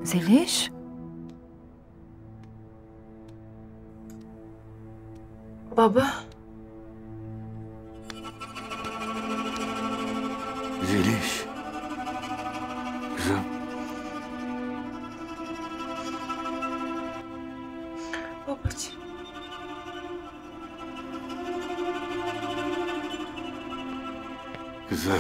Zeliş? Baba. Zeliş. Kızım. Babacığım. Kızım.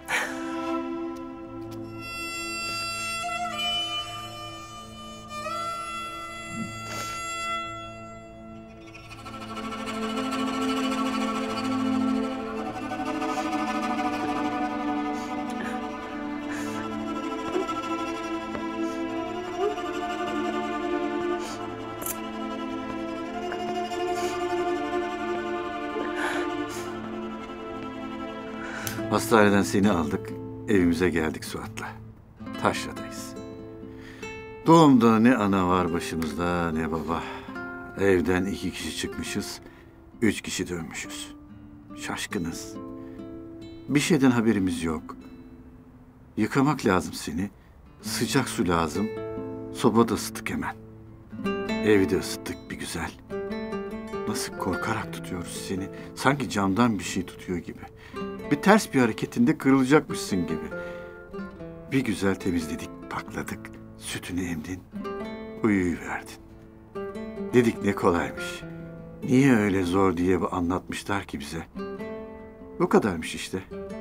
Hastaneden seni aldık, evimize geldik Suat'la. Taşra'dayız. Doğumda ne ana var başımızda ne baba. Evden 2 kişi çıkmışız, 3 kişi dönmüşüz. Şaşkınız. Bir şeyden haberimiz yok. Yıkamak lazım seni, sıcak su lazım, sobada ısıttık hemen. Evi de ısıttık bir güzel. Nasıl korkarak tutuyoruz seni, sanki camdan bir şey tutuyor gibi. Bir ters bir hareketinde kırılacakmışsın gibi. Bir güzel temizledik, pakladık. Sütünü emdin, uyuyuverdin. Dedik ne kolaymış. Niye öyle zor diye anlatmışlar ki bize. O kadarmış işte.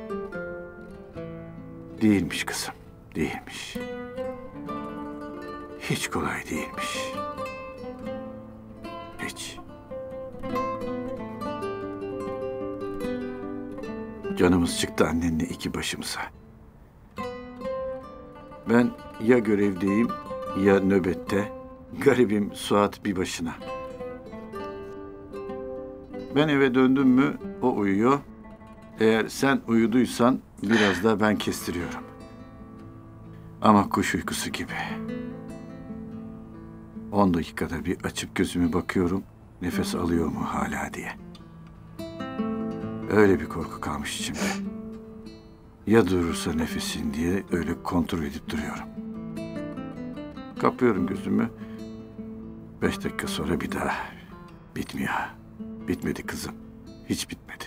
Değilmiş kızım, değilmiş. Hiç kolay değilmiş. Hiç. Canımız çıktı annenle 2 başımıza. Ben ya görevdeyim ya nöbette. Garibim Suat bir başına. Ben eve döndüm mü o uyuyor. Eğer sen uyuduysan biraz da ben kestiriyorum. Ama kuş uykusu gibi. 10 dakikada bir açıp gözümü bakıyorum. Nefes alıyor mu hala diye. Öyle bir korku kalmış içimde. Ya durursa nefesin diye öyle kontrol edip duruyorum. Kapıyorum gözümü. 5 dakika sonra bir daha. Bitmiyor. Bitmedi kızım. Hiç bitmedi.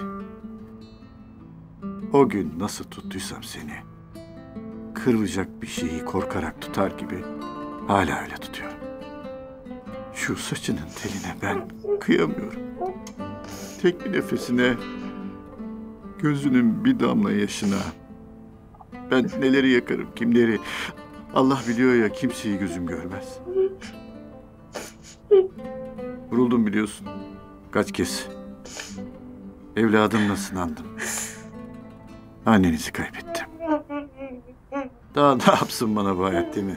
O gün nasıl tuttuysam seni, kırılacak bir şeyi korkarak tutar gibi hala öyle tutuyorum. Şu saçının teline ben kıyamıyorum. Tek bir nefesine, gözünün bir damla yaşına. Ben neleri yakarım, kimleri. Allah biliyor ya, kimseyi gözüm görmez. Vuruldum biliyorsun. Kaç kez. Evladımla sınandım. Annenizi kaybettim. Daha ne yapsın bana bu hayat, değil mi?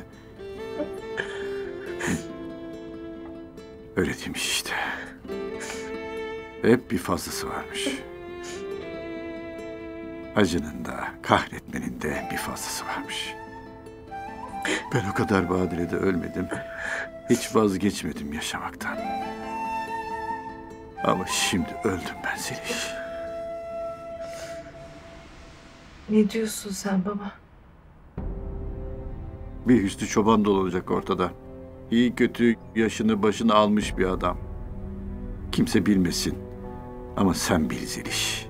Öyle demiş işte. Hep bir fazlası varmış. Acının da, kahretmenin de bir fazlası varmış. Ben o kadar badire'de ölmedim. Hiç vazgeçmedim yaşamaktan. Ama şimdi öldüm ben Zeliş. Ne diyorsun sen baba? Bir Hüsnü Çoban dolanacak ortada. İyi kötü yaşını başını almış bir adam. Kimse bilmesin. Ama sen bil Zeliş.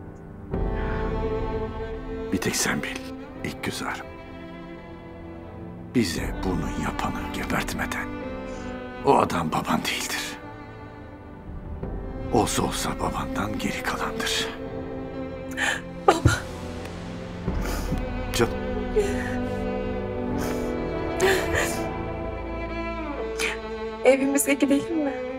Bir tek sen bil. İlk göz ağrım. Bize bunu yapanı gebertmeden o adam baban değildir. Olsa olsa babandan geri kalandır. Baba. Canım. Evimize gidelim mi?